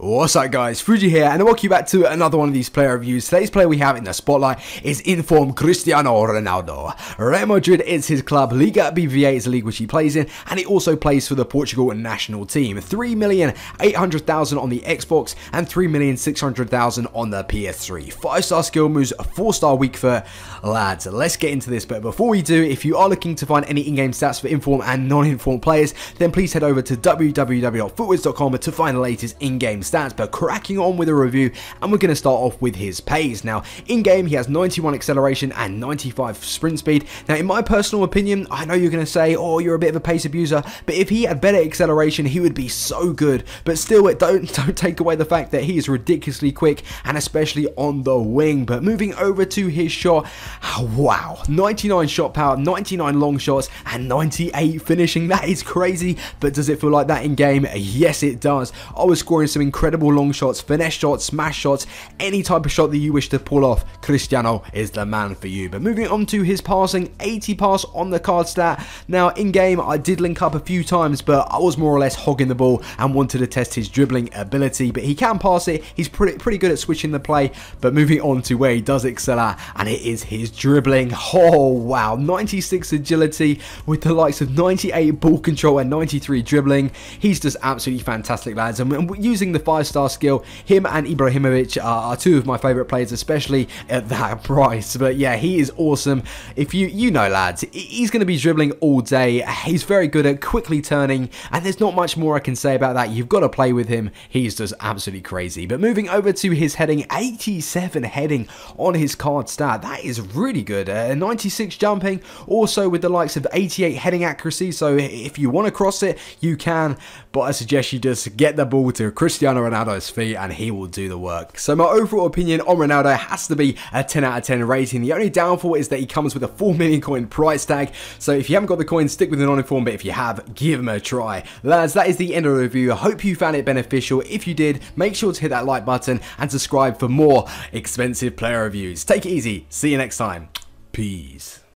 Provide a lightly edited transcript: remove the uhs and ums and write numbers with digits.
What's up guys, Fuji here and welcome back to another one of these player reviews. Today's player we have in the spotlight is informed Cristiano Ronaldo. Real Madrid is his club, Liga BBVA is the league which he plays in, and he also plays for the Portugal national team. 3,800,000 on the Xbox and 3,600,000 on the PS3. 5-star skill moves, 4-star weak foot. Lads, let's get into this, but before we do, if you are looking to find any in-game stats for informed and non-informed players, then please head over to www.footwiz.com to find the latest in-game stats. But cracking on with a review, and we're going to start off with his pace. Now, in-game, he has 91 acceleration and 95 sprint speed. Now, in my personal opinion, I know you're going to say, oh, you're a bit of a pace abuser, but if he had better acceleration, he would be so good. But still, don't take away the fact that he is ridiculously quick, and especially on the wing. But moving over to his shot, wow, 99 shot power, 99 long shots, and 98 finishing. That is crazy, but does it feel like that in-game? Yes, it does. I was scoring some incredible long shots, finesse shots, smash shots, any type of shot that you wish to pull off. Cristiano is the man for you. But moving on to his passing, 80 pass on the card stat. Now, in-game, I did link up a few times, but I was more or less hogging the ball and wanted to test his dribbling ability. But he can pass it. He's pretty good at switching the play. But moving on to where he does excel at, and it is his dribbling. Oh, wow. 96 agility with the likes of 98 ball control and 93 dribbling. He's just absolutely fantastic, lads. And using the 5-star skill, him and Ibrahimovic are two of my favourite players, especially at that price. But yeah, he is awesome. If you know, lads, he's going to be dribbling all day. He's very good at quickly turning, and there's not much more I can say about that. You've got to play with him. He's just absolutely crazy. But moving over to his heading, 87 heading on his card stat. That is really good. 96 jumping, also with the likes of 88 heading accuracy. So if you want to cross it, you can. But I suggest you just get the ball to Cristiano Ronaldo's feet and he will do the work. So my overall opinion on Ronaldo has to be a 10 out of 10 rating. The only downfall is that he comes with a 4 million coin price tag. So if you haven't got the coin, stick with the non-informed, but if you have, give him a try. Lads, that is the end of the review. I hope you found it beneficial. If you did, make sure to hit that like button and subscribe for more expensive player reviews. Take it easy. See you next time. Peace.